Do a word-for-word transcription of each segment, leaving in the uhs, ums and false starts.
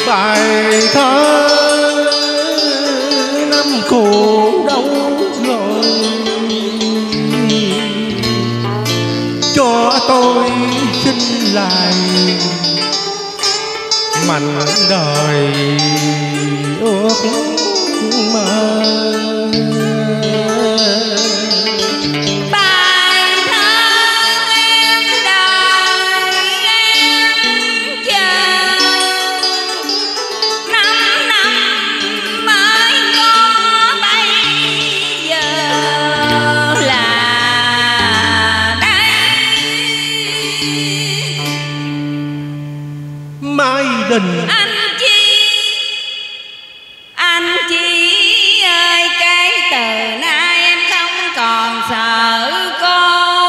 bài thơ năm cũ đâu rồi, cho tôi xin lại mảnh đời ước mơ. Mai Đình anh Chi, anh Chi ơi, cái từ nay em không còn sợ cô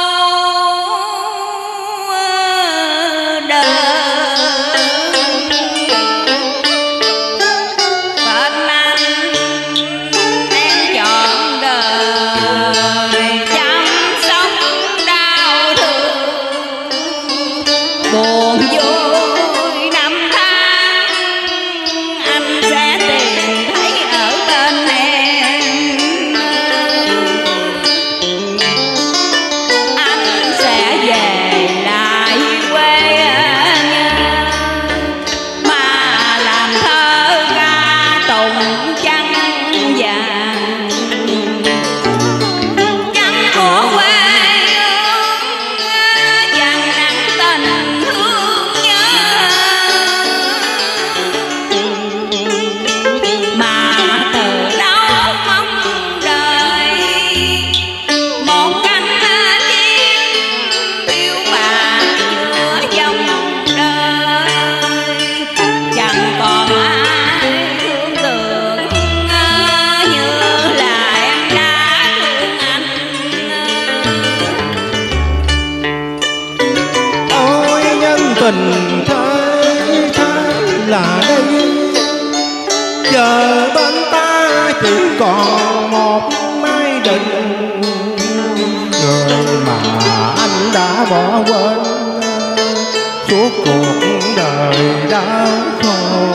đơn. Bên anh em chọn đời chăm sóc đau thương buồn vui. Tình thế thế là đây, giờ bên ta chỉ còn một Mai Đình, người mà anh đã bỏ quên suốt cuộc đời đau khổ.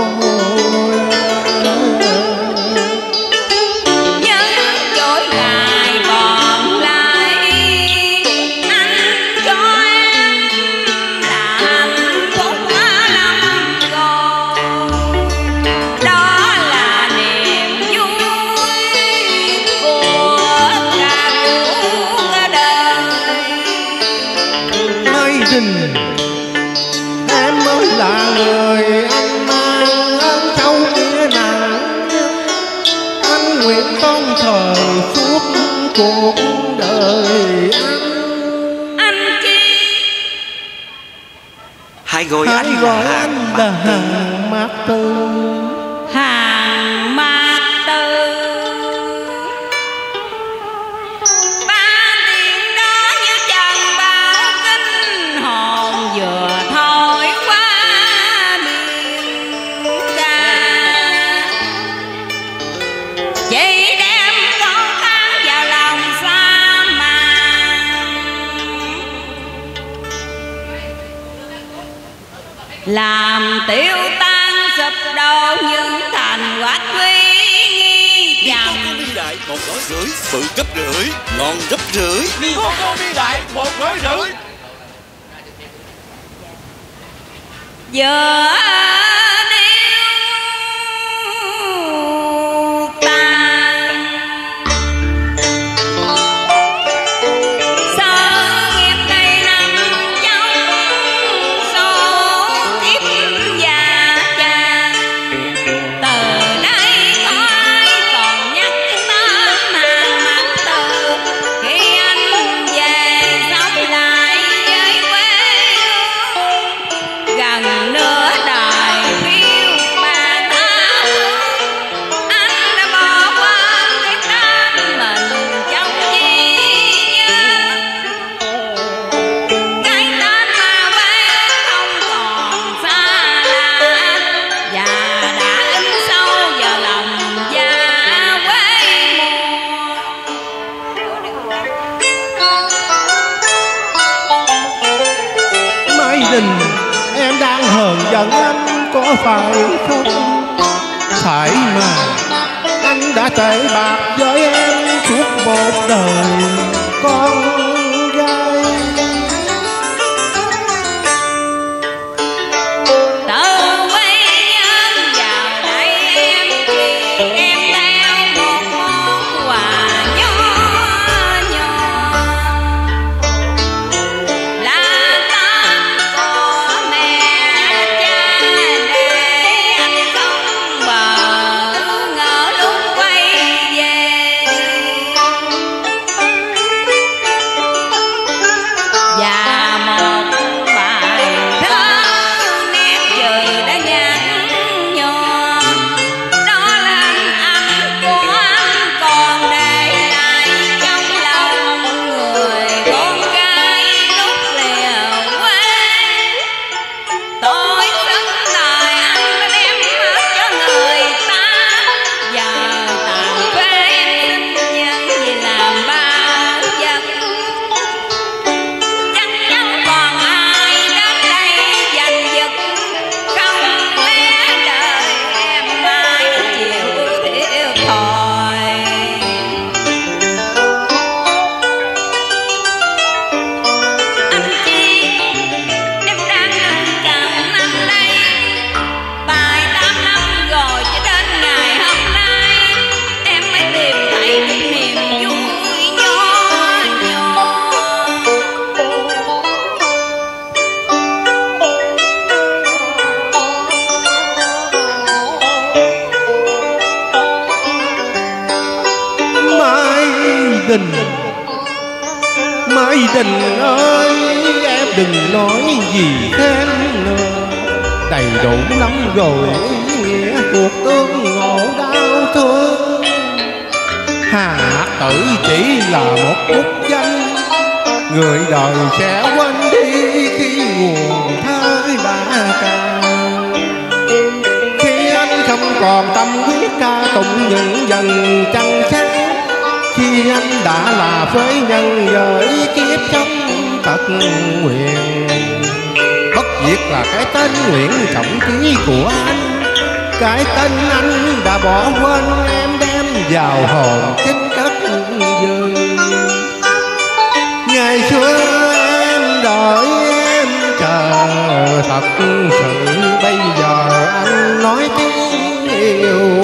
Em mới là người anh mang ơn sâu nghĩa nặng, anh nguyện tôn thờ suốt cuộc đời anh. Anh Chi hãy gọi hãy anh gọi là anh là Hàng Mạc Tư. Hàng Mạc Tư làm tiêu tan sụp đổ những thành quách quý nghi dầm. Đi đại một gói rưỡi, bự gấp rưỡi, ngon gấp rưỡi. Cô cô đi đại một gói rưỡi. Giờ Em đang hờn giận anh có phải không? Phải mà anh đã tệ bạc với em suốt một đời con gái. Từ quê nhân vào đây em chỉ đem theo một món quà nhỏ nhỏ, là tấm của mẹ cha để anh không bờ ngỡ lúc quay về. Và một bài thơ nét trời đã nhạt nhòa, đó là anh của anh còn để lại trong lòng người con gái lúc lìa quê. Tôi xứng đời anh đã đem hết cho người ta, giờ tàn phế em sinh nhân vì làm bao vật. Chắc chắn còn ai đến đây giành giật, không lẽ đời em mãi chịu thiệt thòi. Anh chi em đang nâng cầm năm đây, tài tám năm rồi cho đến ngày hôm nay em mới tìm thấy cái niềm vui nhỏ nhỏ. Mai Đình, Mai Đình ơi, em đừng nói gì thêm nữa. Đầy đủ lắm rồi ý nghĩa cuộc tương ngộ đau thương. Hà Tử chỉ là một bút danh, người đời sẽ quên đi khi nguồn thơ đã cạn. Khi anh không còn tâm huyết ca tụng những dần trăng sáng, khi anh đã là phế nhân với kiếp sống tật nguyện. Bất diệt là cái tên Nguyễn Trọng Trí của anh, cái tên anh đã bỏ quên em đem vào hồn chính cất giữ. Ngày xưa em đợi em chờ thật sự, bây giờ anh nói tiếng yêu